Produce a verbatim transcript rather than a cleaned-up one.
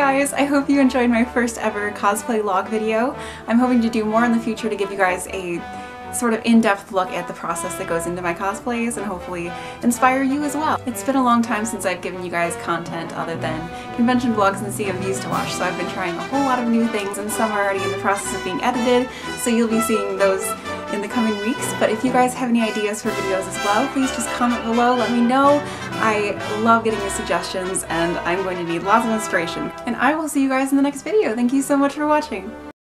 guys, I hope you enjoyed my first ever cosplay log video. I'm hoping to do more in the future to give you guys a sort of in-depth look at the process that goes into my cosplays and hopefully inspire you as well. It's been a long time since I've given you guys content other than convention vlogs and C M Vs to watch, so I've been trying a whole lot of new things and some are already in the process of being edited, so you'll be seeing those in the coming weeks. But if you guys have any ideas for videos as well, please just comment below, let me know. I love getting your suggestions and I'm going to need lots of inspiration. And I will see you guys in the next video. Thank you so much for watching!